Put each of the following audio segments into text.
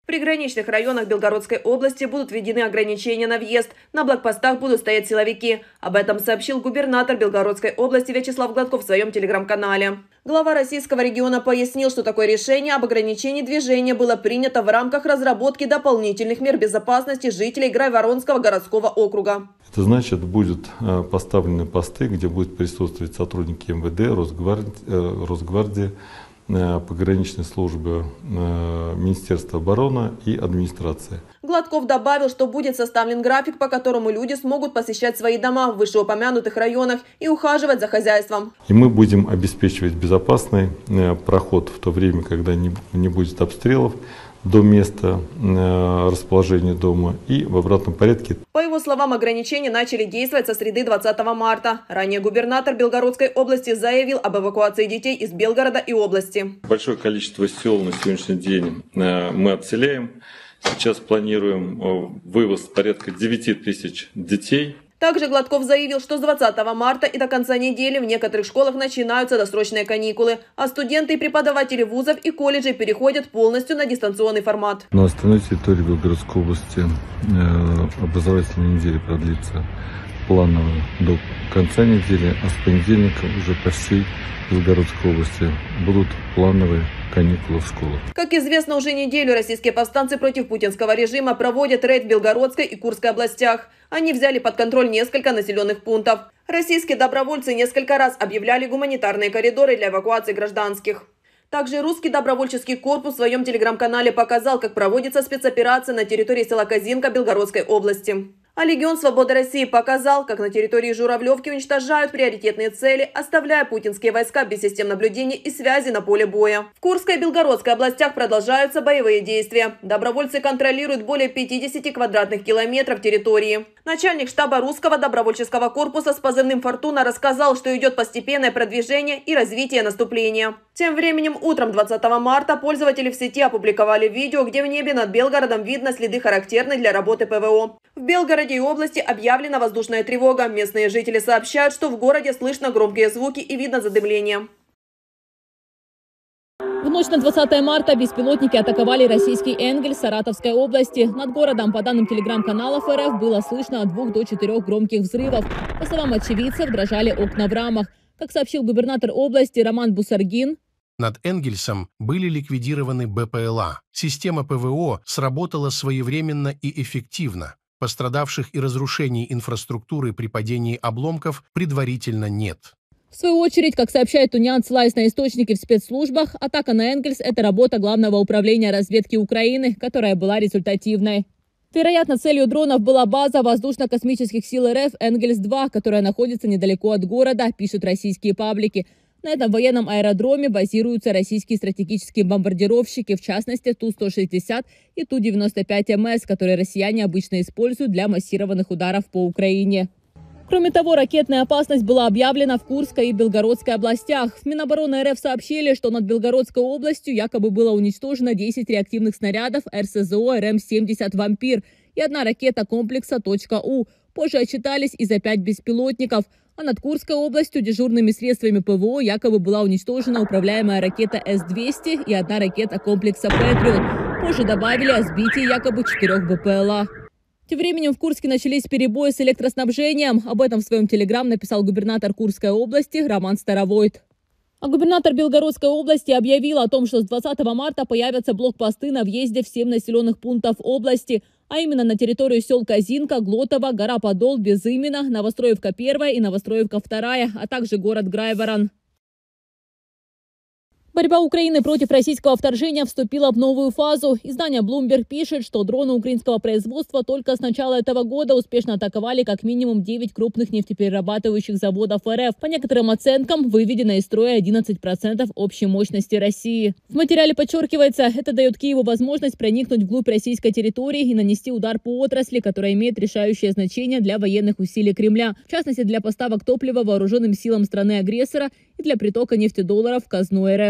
В приграничных районах Белгородской области будут введены ограничения на въезд. На блокпостах будут стоять силовики. Об этом сообщил губернатор Белгородской области Вячеслав Гладков в своем телеграм-канале. Глава российского региона пояснил, что такое решение об ограничении движения было принято в рамках разработки дополнительных мер безопасности жителей Грайворонского городского округа. Это значит, будут поставлены посты, где будут присутствовать сотрудники МВД, Росгвардии, пограничной службы, Министерства обороны и администрации. Гладков добавил, что будет составлен график, по которому люди смогут посещать свои дома в вышеупомянутых районах и ухаживать за хозяйством. И мы будем обеспечивать безопасный проход в то время, когда не будет обстрелов до места расположения дома и в обратном порядке. По его словам, ограничения начали действовать со среды 20 марта. Ранее губернатор Белгородской области заявил об эвакуации детей из Белгорода и области. Большое количество сел на сегодняшний день мы отселяем. Сейчас планируем вывоз порядка 9 тысяч детей. Также Гладков заявил, что с 20 марта и до конца недели в некоторых школах начинаются досрочные каникулы, а студенты и преподаватели вузов и колледжей переходят полностью на дистанционный формат. На остальной территории Белгородской области образовательная неделя продлится планово до конца недели, а с понедельника уже по всей Белгородской области будут плановые каникулы в школах. Как известно, уже неделю российские повстанцы против путинского режима проводят рейд в Белгородской и Курской областях. Они взяли под контроль несколько населенных пунктов. Российские добровольцы несколько раз объявляли гуманитарные коридоры для эвакуации гражданских. Также русский добровольческий корпус в своем телеграм-канале показал, как проводится спецоперация на территории села Козинка Белгородской области. А Легион Свободы России показал, как на территории Журавлевки уничтожают приоритетные цели, оставляя путинские войска без систем наблюдения и связи на поле боя. В Курской и Белгородской областях продолжаются боевые действия. Добровольцы контролируют более 50 квадратных километров территории. Начальник штаба русского добровольческого корпуса с позывным «Фортуна» рассказал, что идет постепенное продвижение и развитие наступления. Тем временем утром 20 марта пользователи в сети опубликовали видео, где в небе над Белгородом видно следы, характерные для работы ПВО. В Белгороде и области объявлена воздушная тревога. Местные жители сообщают, что в городе слышно громкие звуки и видно задымление. В ночь на 20 марта беспилотники атаковали российский Энгельс Саратовской области. Над городом, по данным телеграм-каналов РФ, было слышно от 2 до 4 громких взрывов. По словам очевидцев, дрожали окна в рамах. Как сообщил губернатор области Роман Бусаргин, над Энгельсом были ликвидированы БПЛА. Система ПВО сработала своевременно и эффективно. Пострадавших и разрушений инфраструктуры при падении обломков предварительно нет. В свою очередь, как сообщает Униан, ссылаясь на источники в спецслужбах, атака на Энгельс – это работа Главного управления разведки Украины, которая была результативной. Вероятно, целью дронов была база воздушно-космических сил РФ «Энгельс-2», которая находится недалеко от города, пишут российские паблики. На этом военном аэродроме базируются российские стратегические бомбардировщики, в частности Ту-160 и Ту-95МС, которые россияне обычно используют для массированных ударов по Украине. Кроме того, ракетная опасность была объявлена в Курской и Белгородской областях. В Минобороны РФ сообщили, что над Белгородской областью якобы было уничтожено 10 реактивных снарядов РСЗО РМ-70 «Вампир» и 1 ракета комплекса «У». Позже отчитались и за 5 беспилотников. А над Курской областью дежурными средствами ПВО якобы была уничтожена управляемая ракета С-200 и 1 ракета комплекса «Патриот». Позже добавили о сбитии якобы 4 БПЛА. Тем временем в Курске начались перебои с электроснабжением. Об этом в своем телеграм написал губернатор Курской области Роман Старовойт. А губернатор Белгородской области объявил о том, что с 20 марта появятся блокпосты на въезде в 7 населенных пунктов области, а именно на территорию сел Козинка, Глотово, Гора Подол, Безымина, Новостроевка-1 и Новостроевка-2, а также город Грайворон. Борьба Украины против российского вторжения вступила в новую фазу. Издание Bloomberg пишет, что дроны украинского производства только с начала этого года успешно атаковали как минимум 9 крупных нефтеперерабатывающих заводов РФ. По некоторым оценкам, выведено из строя 11% общей мощности России. В материале подчеркивается, это дает Киеву возможность проникнуть вглубь российской территории и нанести удар по отрасли, которая имеет решающее значение для военных усилий Кремля. В частности, для поставок топлива вооруженным силам страны-агрессора и для притока нефтедолларов в казну РФ.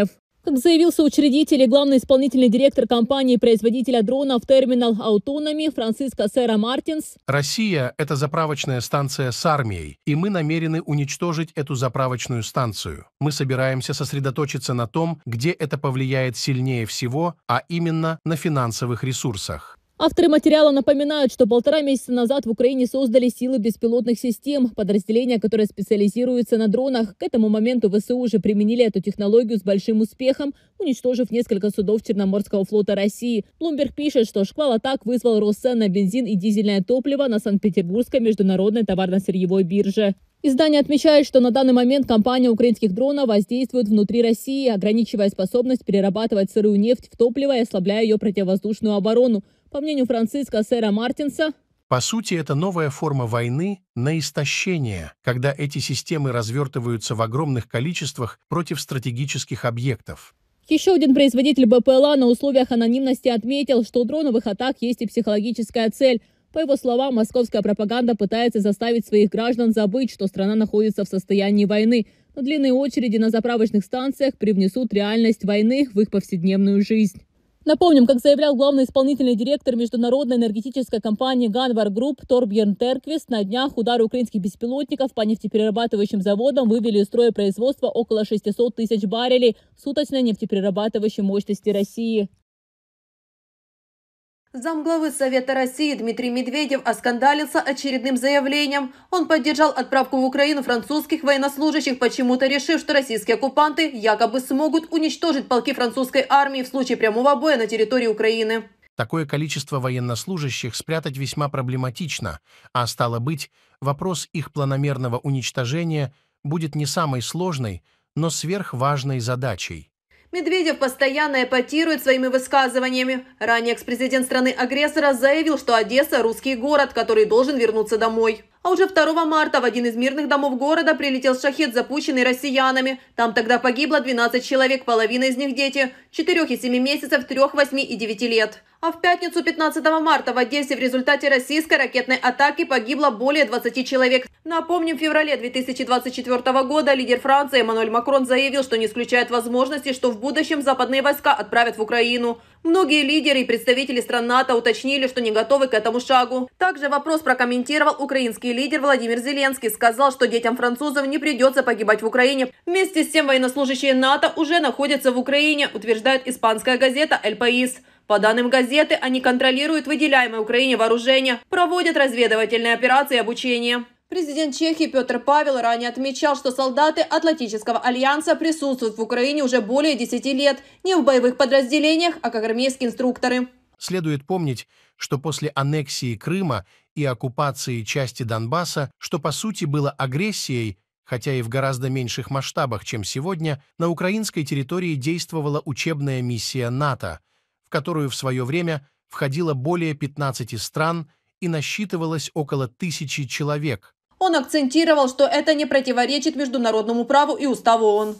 Как заявил соучредитель и главный исполнительный директор компании-производителя дронов Terminal Autonomy Франциско Сера Мартинс, Россия – это заправочная станция с армией, и мы намерены уничтожить эту заправочную станцию. Мы собираемся сосредоточиться на том, где это повлияет сильнее всего, а именно на финансовых ресурсах. авторы материала напоминают, что 1,5 месяца назад в Украине создали силы беспилотных систем, подразделения, которые специализируются на дронах. К этому моменту ВСУ уже применили эту технологию с большим успехом, уничтожив несколько судов Черноморского флота России. Bloomberg пишет, что шквал атак вызвал рост цен на бензин и дизельное топливо на Санкт-Петербургской международной товарно-сырьевой бирже. Издание отмечает, что на данный момент компания украинских дронов воздействует внутри России, ограничивая способность перерабатывать сырую нефть в топливо и ослабляя ее противовоздушную оборону. По мнению Франциско Сера Мартинса, по сути, это новая форма войны на истощение, когда эти системы развертываются в огромных количествах против стратегических объектов. Еще один производитель БПЛА на условиях анонимности отметил, что у дроновых атак есть и психологическая цель. По его словам, московская пропаганда пытается заставить своих граждан забыть, что страна находится в состоянии войны. Но длинные очереди на заправочных станциях привнесут реальность войны в их повседневную жизнь. Напомним, как заявлял главный исполнительный директор международной энергетической компании Ганвар Групп Торбьерн Терквист, на днях удары украинских беспилотников по нефтеперерабатывающим заводам вывели из строя производства около 600 тысяч баррелей суточной нефтеперерабатывающей мощности России. Замглавы Совета России Дмитрий Медведев оскандалился очередным заявлением. Он поддержал отправку в Украину французских военнослужащих, почему-то решив, что российские оккупанты якобы смогут уничтожить полки французской армии в случае прямого боя на территории Украины. Такое количество военнослужащих спрятать весьма проблематично, а стало быть, вопрос их планомерного уничтожения будет не самой сложной, но сверхважной задачей. Медведев постоянно эпатирует своими высказываниями. Ранее экс-президент страны-агрессора заявил, что Одесса – русский город, который должен вернуться домой. А уже 2 марта в один из мирных домов города прилетел шахед, запущенный россиянами. Там тогда погибло 12 человек, половина из них дети, 4 и 7 месяцев, 3, 8 и 9 лет. А в пятницу 15 марта в Одессе в результате российской ракетной атаки погибло более 20 человек. Напомним, в феврале 2024 года лидер Франции Эммануэль Макрон заявил, что не исключает возможности, что в будущем западные войска отправят в Украину. Многие лидеры и представители стран НАТО уточнили, что не готовы к этому шагу. Также вопрос прокомментировал украинский лидер Владимир Зеленский. Сказал, что детям французов не придется погибать в Украине. Вместе с тем военнослужащие НАТО уже находятся в Украине, утверждает испанская газета «Эль Паис». По данным газеты, они контролируют выделяемое Украине вооружение, проводят разведывательные операции и обучение. Президент Чехии Петр Павел ранее отмечал, что солдаты Атлантического альянса присутствуют в Украине уже более 10 лет, не в боевых подразделениях, а как армейские инструкторы. Следует помнить, что после аннексии Крыма и оккупации части Донбасса, что по сути было агрессией, хотя и в гораздо меньших масштабах, чем сегодня, на украинской территории действовала учебная миссия НАТО, в которую в свое время входило более 15 стран и насчитывалось около 1000 человек. Он акцентировал, что это не противоречит международному праву и уставу ООН.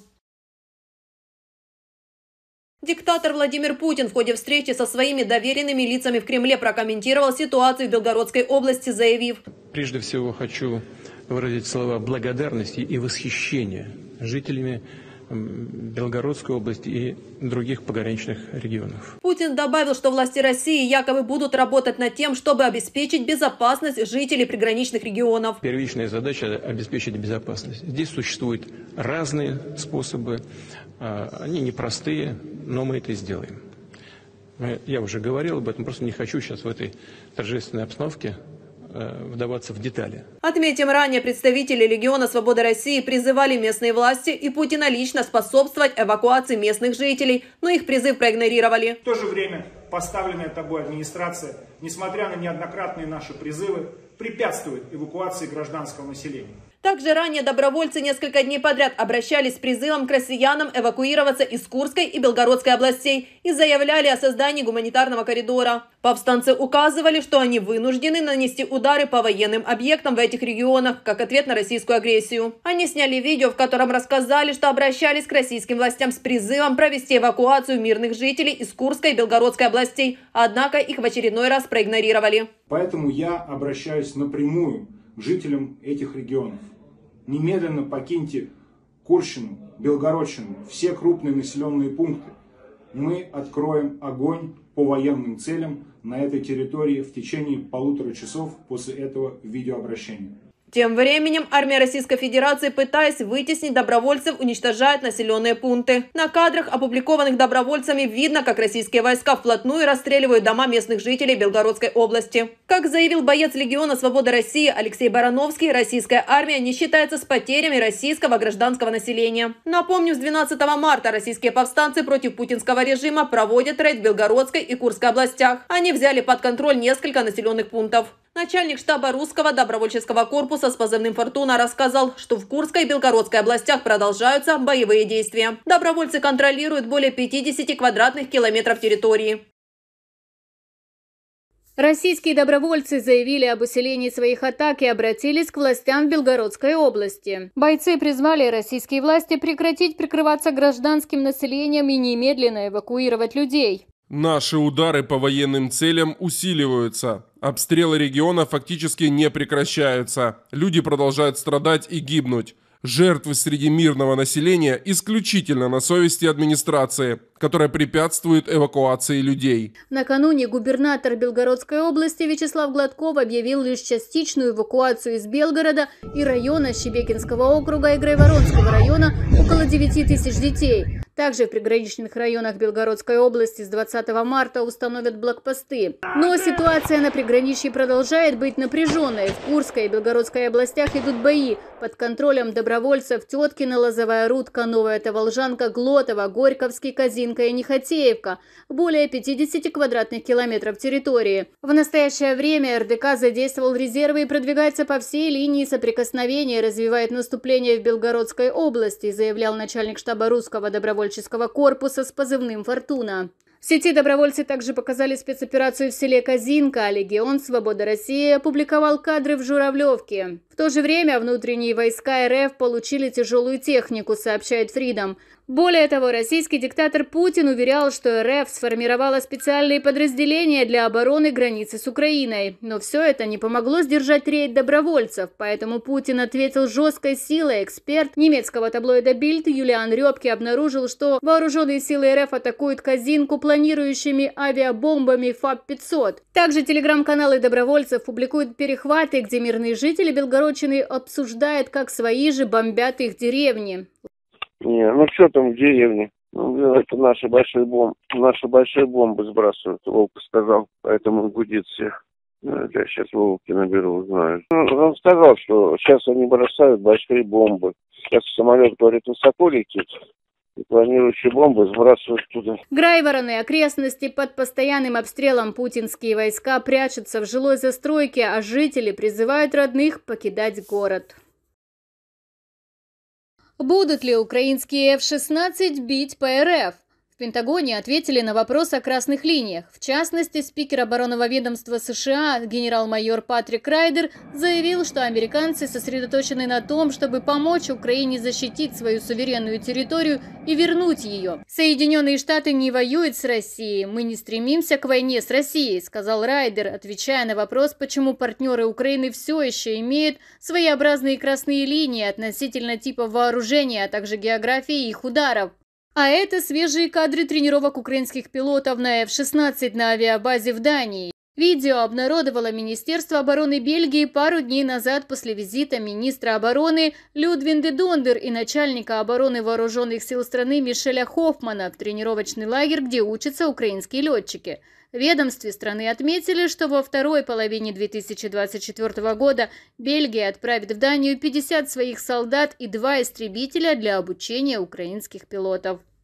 Диктатор Владимир Путин в ходе встречи со своими доверенными лицами в Кремле прокомментировал ситуацию в Белгородской области, заявив: «Прежде всего хочу выразить слова благодарности и восхищения жителями Белгородской области и других пограничных регионов». Путин добавил, что власти России якобы будут работать над тем, чтобы обеспечить безопасность жителей приграничных регионов. Первичная задача – обеспечить безопасность. Здесь существуют разные способы, они непростые, но мы это сделаем. Я уже говорил об этом, просто не хочу сейчас в этой торжественной обстановке вдаваться в детали. Отметим, ранее представители Легиона Свободы России призывали местные власти и Путина лично способствовать эвакуации местных жителей, но их призыв проигнорировали. В то же время поставленная тобой администрация, несмотря на неоднократные наши призывы, препятствует эвакуации гражданского населения. Также ранее добровольцы несколько дней подряд обращались с призывом к россиянам эвакуироваться из Курской и Белгородской областей и заявляли о создании гуманитарного коридора. Повстанцы указывали, что они вынуждены нанести удары по военным объектам в этих регионах, как ответ на российскую агрессию. Они сняли видео, в котором рассказали, что обращались к российским властям с призывом провести эвакуацию мирных жителей из Курской и Белгородской областей, однако их в очередной раз проигнорировали. Поэтому я обращаюсь напрямую к жителям этих регионов. Немедленно покиньте Курщину, Белгородчину, все крупные населенные пункты. Мы откроем огонь по военным целям на этой территории в течение 1,5 часов после этого видеообращения. Тем временем армия Российской Федерации, пытаясь вытеснить добровольцев, уничтожает населенные пункты. На кадрах, опубликованных добровольцами, видно, как российские войска вплотную расстреливают дома местных жителей Белгородской области. Как заявил боец Легиона Свободы России Алексей Барановский, российская армия не считается с потерями российского гражданского населения. Напомню, с 12 марта российские повстанцы против путинского режима проводят рейд в Белгородской и Курской областях. Они взяли под контроль несколько населенных пунктов. Начальник штаба русского добровольческого корпуса с позывным «Фортуна» рассказал, что в Курской и Белгородской областях продолжаются боевые действия. Добровольцы контролируют более 50 квадратных километров территории. Российские добровольцы заявили об усилении своих атак и обратились к властям в Белгородской области. Бойцы призвали российские власти прекратить прикрываться гражданским населением и немедленно эвакуировать людей. Наши удары по военным целям усиливаются. Обстрелы региона фактически не прекращаются. Люди продолжают страдать и гибнуть. Жертвы среди мирного населения исключительно на совести администрации, которая препятствует эвакуации людей. Накануне губернатор Белгородской области Вячеслав Гладков объявил лишь частичную эвакуацию из Белгорода и района Щебекинского округа и Грайворонского района около 9 тысяч детей. Также в приграничных районах Белгородской области с 20 марта установят блокпосты. Но ситуация на приграничье продолжает быть напряженной. В Курской и Белгородской областях идут бои. Под контролем добровольцев Теткино, Лозовая Рудка, Новая Таволжанка, Глотово, Горьковский, Козинка и Нехотеевка. Более 50 квадратных километров территории. В настоящее время РДК задействовал резервы и продвигается по всей линии соприкосновения, развивает наступление в Белгородской области, заявлял начальник штаба русского добровольческого корпуса с позывным «Фортуна». В сети добровольцы также показали спецоперацию в селе Козинка, а Легион Свободы России опубликовал кадры в Журавлевке. В то же время внутренние войска РФ получили тяжелую технику, сообщает Freedom. Более того, российский диктатор Путин уверял, что РФ сформировала специальные подразделения для обороны границы с Украиной. Но все это не помогло сдержать рейд добровольцев, поэтому Путин ответил жесткой силой. Эксперт немецкого таблоида Bild Юлиан Рёбке обнаружил, что вооруженные силы РФ атакуют Козинку планирующими авиабомбами ФАБ-500. Также телеграм-каналы добровольцев публикуют перехваты, где мирные жители Белгородчины обсуждают, как свои же бомбят их деревни. Не, ну что там в деревне? Ну, это наши большие бомбы сбрасывают, Волка сказал, поэтому гудит все. Я сейчас Волки наберу, узнаю. Он сказал, что сейчас они бросают большие бомбы. Сейчас самолет, говорит, высоко летит, и планирующие бомбы сбрасывают туда. Грайвороны, окрестности под постоянным обстрелом путинские войска прячутся в жилой застройке, а жители призывают родных покидать город. Будут ли украинские F-16 бить по РФ? В Пентагоне ответили на вопрос о красных линиях. В частности, спикер оборонного ведомства США генерал-майор Патрик Райдер заявил, что американцы сосредоточены на том, чтобы помочь Украине защитить свою суверенную территорию и вернуть ее. Соединенные Штаты не воюют с Россией. Мы не стремимся к войне с Россией, сказал Райдер, отвечая на вопрос, почему партнеры Украины все еще имеют своеобразные красные линии относительно типа вооружения, а также географии их ударов. А это свежие кадры тренировок украинских пилотов на F-16 на авиабазе в Дании. Видео обнародовало Министерство обороны Бельгии пару дней назад после визита министра обороны Людвинды Дондер и начальника обороны вооруженных сил страны Мишеля Хоффмана в тренировочный лагерь, где учатся украинские летчики. В ведомстве страны отметили, что во второй половине 2024 года Бельгия отправит в Данию 50 своих солдат и 2 истребителя для обучения украинских пилотов.